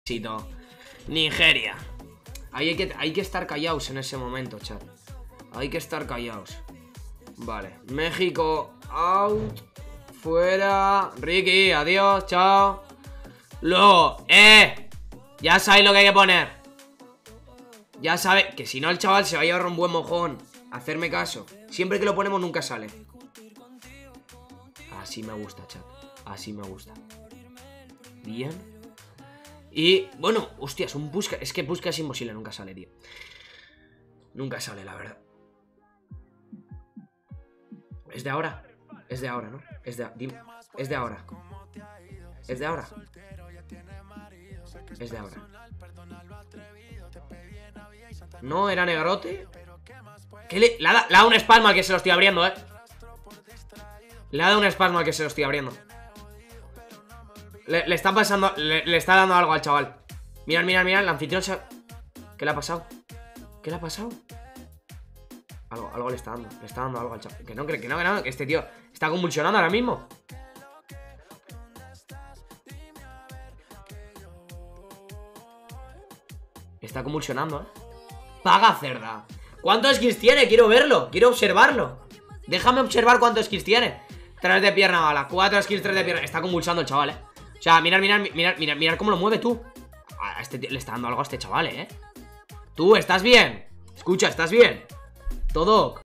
Nigeria. Hay que estar callados en ese momento, chat. Hay que estar callados. Vale, México out. Fuera. Ricky, adiós, chao. Luego, ya sabéis lo que hay que poner. Ya sabéis, que si no el chaval se va a llevar un buen mojón. Hacerme caso. Siempre que lo ponemos nunca sale. Así me gusta, chat. Así me gusta. Bien. Y, bueno, hostias, un Puskas. Es que Puskas es imposible, nunca sale, tío. Nunca sale, la verdad. Es de ahora. Es de ahora, ¿no? Es de ahora. Es de ahora. Es de ahora. Es de ahora. No, era Negrote. ¿Qué le ha dado un espasmo al que se lo estoy abriendo, Le ha dado un espasmo al que se lo estoy abriendo. Le está pasando. Le está dando algo al chaval. Mirad, mirad, mirad. El anfitrión se... ¿Qué le ha pasado? ¿Qué le ha pasado? Algo le está dando. Le está dando algo al chaval. Que no, que este tío está convulsionando ahora mismo. Está convulsionando, Paga, cerda. ¿Cuántos skills tiene? Quiero verlo. Quiero observarlo. Déjame observar cuántos skills tiene. 3 de pierna bala. 4 skills, 3 de pierna. Está convulsando el chaval, O sea, mirad cómo lo mueve tú. A este tío le está dando algo a este chaval, Tú, ¿estás bien? Escucha, ¿estás bien? Todo.